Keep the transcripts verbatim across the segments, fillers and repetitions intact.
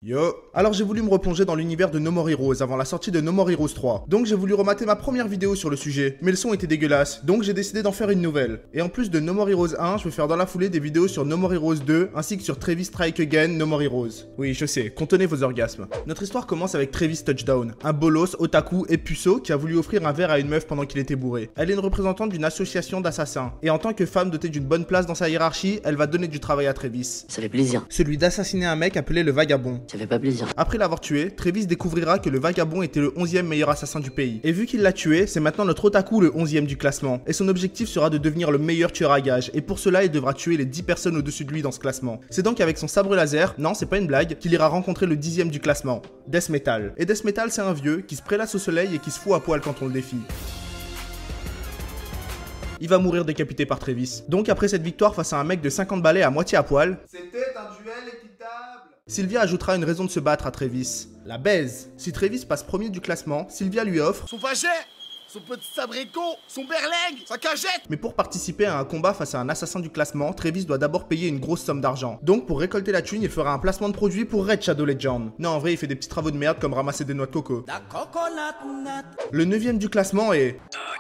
Yo. Alors j'ai voulu me replonger dans l'univers de No More Heroes avant la sortie de No More Heroes trois. Donc j'ai voulu remater ma première vidéo sur le sujet, mais le son était dégueulasse, donc j'ai décidé d'en faire une nouvelle. Et en plus de No More Heroes un, je vais faire dans la foulée des vidéos sur No More Heroes deux, ainsi que sur Travis Strike Again No More Heroes. Oui, je sais, contenez vos orgasmes. Notre histoire commence avec Travis Touchdown, un bolos, otaku et puceau qui a voulu offrir un verre à une meuf pendant qu'il était bourré. Elle est une représentante d'une association d'assassins, et en tant que femme dotée d'une bonne place dans sa hiérarchie, elle va donner du travail à Travis. Ça fait plaisir. Celui d'assassiner un mec appelé le Vagabond. Ça fait pas plaisir. Après l'avoir tué, Travis découvrira que le Vagabond était le onzième meilleur assassin du pays. Et vu qu'il l'a tué, c'est maintenant notre otaku le onzième du classement. Et son objectif sera de devenir le meilleur tueur à gages. Et pour cela, il devra tuer les dix personnes au-dessus de lui dans ce classement. C'est donc avec son sabre laser, non c'est pas une blague, qu'il ira rencontrer le dixième du classement, Death Metal. Et Death Metal c'est un vieux qui se prélasse au soleil et qui se fout à poil quand on le défie. Il va mourir décapité par Travis. Donc après cette victoire face à un mec de cinquante balais à moitié à poil, c'était un duel équitable. Sylvia ajoutera une raison de se battre à Travis. La baise. Si Travis passe premier du classement, Sylvia lui offre son vaget, son petit sabrico, son berlingue, sa cagette. Mais pour participer à un combat face à un assassin du classement, Travis doit d'abord payer une grosse somme d'argent. Donc pour récolter la thune, il fera un placement de produit pour Red Shadow Legend. Non, en vrai, il fait des petits travaux de merde comme ramasser des noix de coco. Le neuvième du classement est...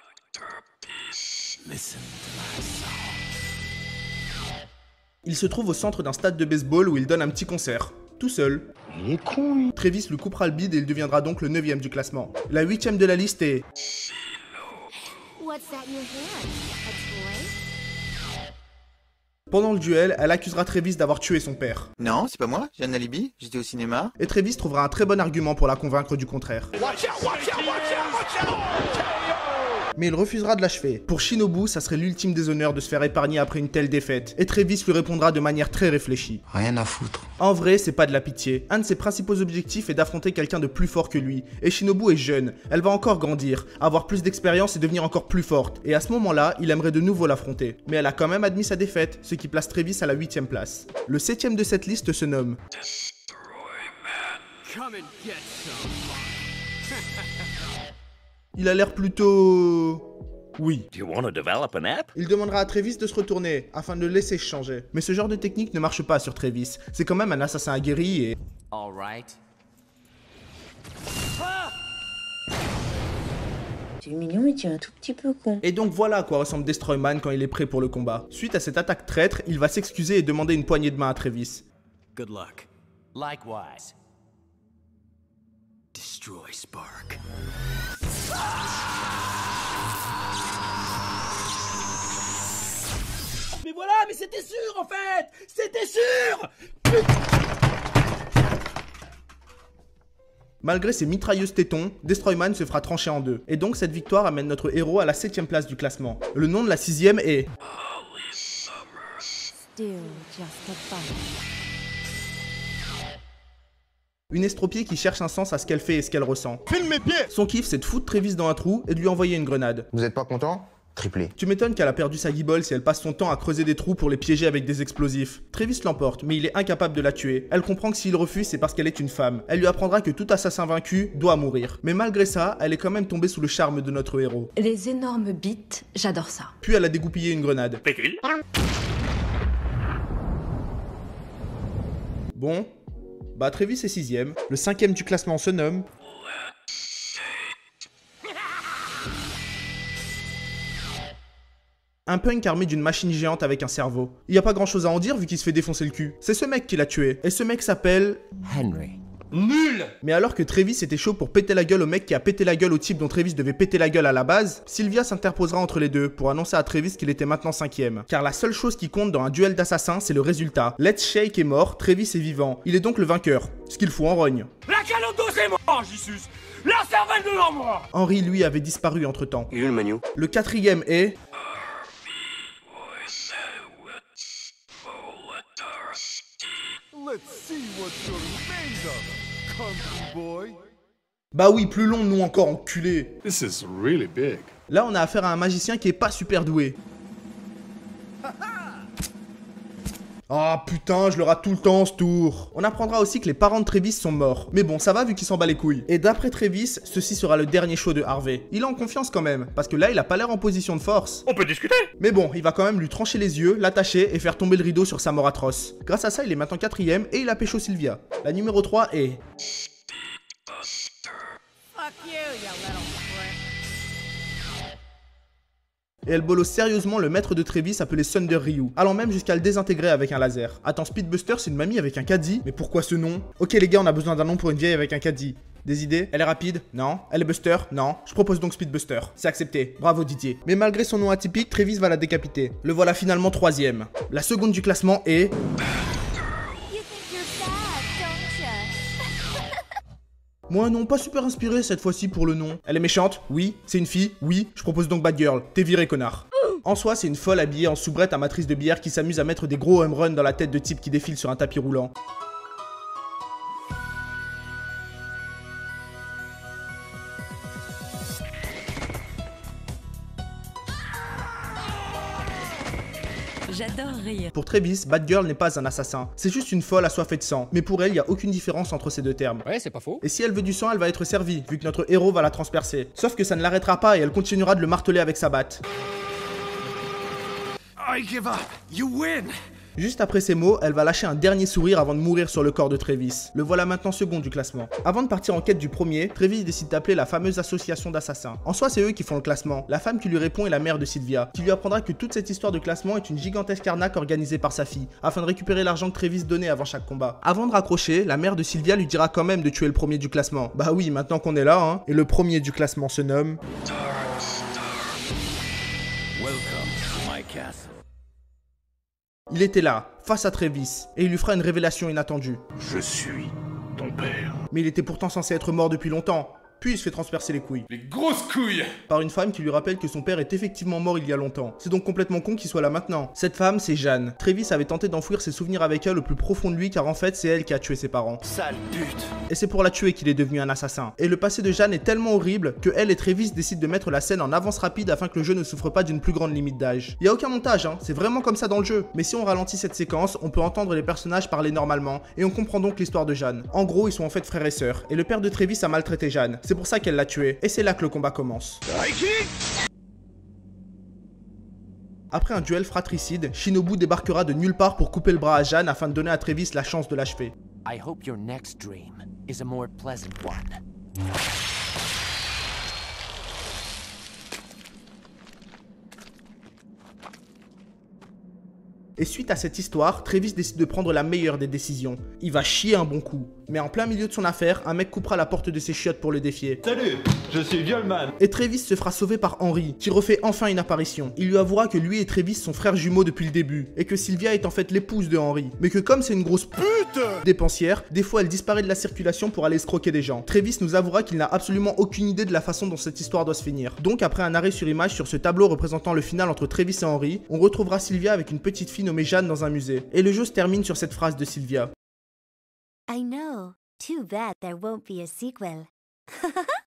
Il se trouve au centre d'un stade de baseball où il donne un petit concert. Tout seul. Il est con, lui. Travis lui coupera le bide et il deviendra donc le neuvième du classement. La huitième de la liste est... Pendant le duel, elle accusera Travis d'avoir tué son père. Non, c'est pas moi, j'ai un alibi, j'étais au cinéma. Et Travis trouvera un très bon argument pour la convaincre du contraire. Watch out, watch out, watch out, watch out. Mais il refusera de l'achever. Pour Shinobu, ça serait l'ultime déshonneur de se faire épargner après une telle défaite. Et Travis lui répondra de manière très réfléchie. Rien à foutre. En vrai, c'est pas de la pitié. Un de ses principaux objectifs est d'affronter quelqu'un de plus fort que lui. Et Shinobu est jeune. Elle va encore grandir, avoir plus d'expérience et devenir encore plus forte. Et à ce moment-là, il aimerait de nouveau l'affronter. Mais elle a quand même admis sa défaite, ce qui place Travis à la huitième place. Le septième de cette liste se nomme... Il a l'air plutôt... Oui. Il demandera à Travis de se retourner, afin de le laisser changer. Mais ce genre de technique ne marche pas sur Travis. C'est quand même un assassin aguerri et... Alright. Tu es mignon mais tu es un tout petit peu con. Et donc voilà à quoi ressemble Destroyman quand il est prêt pour le combat. Suite à cette attaque traître, il va s'excuser et demander une poignée de main à Travis. Good luck. Likewise. Destroy Spark. Mais voilà, mais c'était sûr en fait. C'était sûr. Putain. Malgré ses mitrailleuses tétons, Destroyman se fera trancher en deux. Et donc cette victoire amène notre héros à la septième place du classement. Le nom de la sixième est... Une estropiée qui cherche un sens à ce qu'elle fait et ce qu'elle ressent. Filme mes pieds. Son kiff, c'est de foutre Travis dans un trou et de lui envoyer une grenade. Vous êtes pas content? Triplé. Tu m'étonnes qu'elle a perdu sa guibole si elle passe son temps à creuser des trous pour les piéger avec des explosifs. Travis l'emporte, mais il est incapable de la tuer. Elle comprend que s'il refuse, c'est parce qu'elle est une femme. Elle lui apprendra que tout assassin vaincu doit mourir. Mais malgré ça, elle est quand même tombée sous le charme de notre héros. Les énormes bites, j'adore ça. Puis elle a dégoupillé une grenade. Bon, bah Travis est sixième. Le cinquième du classement se nomme... Un punk armé d'une machine géante avec un cerveau. Il y a pas grand chose à en dire vu qu'il se fait défoncer le cul. C'est ce mec qui l'a tué. Et ce mec s'appelle... Henry. Nul. Mais alors que Travis était chaud pour péter la gueule au mec qui a pété la gueule au type dont Travis devait péter la gueule à la base, Sylvia s'interposera entre les deux pour annoncer à Travis qu'il était maintenant cinquième. Car la seule chose qui compte dans un duel d'assassins, c'est le résultat. Let's Shake est mort, Travis est vivant. Il est donc le vainqueur. Ce qu'il fout en rogne. La caloto c'est mort, Jesus. La cervelle de l'or. Henry, lui, avait disparu entre temps. Il est où le manu? Le quatrième est... Let's see what you're made of, country boy. Bah oui, plus long, nous encore, enculé. This is really big. Là, on a affaire à un magicien qui est pas super doué. Ah putain, je le rate tout le temps ce tour. On apprendra aussi que les parents de Travis sont morts. Mais bon, ça va vu qu'il s'en bat les couilles. Et d'après Travis, ceci sera le dernier show de Harvey. Il est en confiance quand même, parce que là il a pas l'air en position de force. On peut discuter. Mais bon, il va quand même lui trancher les yeux, l'attacher et faire tomber le rideau sur sa mort atroce. Grâce à ça, il est maintenant quatrième et il a pécho Sylvia. La numéro trois est... Et elle bolosse sérieusement le maître de Travis appelé Thunder Ryu, allant même jusqu'à le désintégrer avec un laser. Attends, Speedbuster c'est une mamie avec un caddie? Mais pourquoi ce nom? Ok les gars, on a besoin d'un nom pour une vieille avec un caddie. Des idées? Elle est rapide? Non. Elle est Buster? Non. Je propose donc Speedbuster. C'est accepté. Bravo Didier. Mais malgré son nom atypique, Travis va la décapiter. Le voilà finalement troisième. La seconde du classement est... Moi non, pas super inspiré cette fois-ci pour le nom. Elle est méchante? Oui. C'est une fille? Oui. Je propose donc Bad Girl. T'es viré, connard. En soi, c'est une folle habillée en soubrette amatrice de bière qui s'amuse à mettre des gros home runs dans la tête de types qui défilent sur un tapis roulant. J'adore rire. Pour Travis, Bad Girl n'est pas un assassin. C'est juste une folle assoiffée de sang. Mais pour elle, il n'y a aucune différence entre ces deux termes. Ouais, c'est pas faux. Et si elle veut du sang, elle va être servie, vu que notre héros va la transpercer. Sauf que ça ne l'arrêtera pas et elle continuera de le marteler avec sa batte. I give up. You win. Juste après ces mots, elle va lâcher un dernier sourire avant de mourir sur le corps de Travis. Le voilà maintenant second du classement. Avant de partir en quête du premier, Travis décide d'appeler la fameuse association d'assassins. En soi, c'est eux qui font le classement. La femme qui lui répond est la mère de Sylvia, qui lui apprendra que toute cette histoire de classement est une gigantesque arnaque organisée par sa fille, afin de récupérer l'argent que Travis donnait avant chaque combat. Avant de raccrocher, la mère de Sylvia lui dira quand même de tuer le premier du classement. Bah oui, maintenant qu'on est là, hein. Et le premier du classement se nomme... Welcome to my castle. Il était là, face à Travis, et il lui fera une révélation inattendue. Je suis ton père. Mais il était pourtant censé être mort depuis longtemps. Puis il se fait transpercer les couilles. Les grosses couilles. Par une femme qui lui rappelle que son père est effectivement mort il y a longtemps. C'est donc complètement con qu'il soit là maintenant. Cette femme, c'est Jeanne. Travis avait tenté d'enfouir ses souvenirs avec elle au plus profond de lui car en fait, c'est elle qui a tué ses parents. Sale pute. Et c'est pour la tuer qu'il est devenu un assassin. Et le passé de Jeanne est tellement horrible que elle et Travis décident de mettre la scène en avance rapide afin que le jeu ne souffre pas d'une plus grande limite d'âge. Il y a aucun montage, hein, c'est vraiment comme ça dans le jeu. Mais si on ralentit cette séquence, on peut entendre les personnages parler normalement et on comprend donc l'histoire de Jeanne. En gros, ils sont en fait frères et sœurs. Et le père de Travis a maltraité Jeanne. C'est pour ça qu'elle l'a tué. Et c'est là que le combat commence. Après un duel fratricide, Shinobu débarquera de nulle part pour couper le bras à Jeanne afin de donner à Travis la chance de l'achever. I hope your next dream is a more pleasant one. Et suite à cette histoire, Travis décide de prendre la meilleure des décisions. Il va chier un bon coup. Mais en plein milieu de son affaire, un mec coupera la porte de ses chiottes pour le défier. Salut, je suis Violman. Et Travis se fera sauver par Henry, qui refait enfin une apparition. Il lui avouera que lui et Travis sont frères jumeaux depuis le début, et que Sylvia est en fait l'épouse de Henry. Mais que comme c'est une grosse pute dépensière, des fois elle disparaît de la circulation pour aller escroquer des gens. Travis nous avouera qu'il n'a absolument aucune idée de la façon dont cette histoire doit se finir. Donc après un arrêt sur image sur ce tableau représentant le final entre Travis et Henry, on retrouvera Sylvia avec une petite fille nommée Jeanne dans un musée. Et le jeu se termine sur cette phrase de Sylvia. I know. Too bad there won't be a sequel.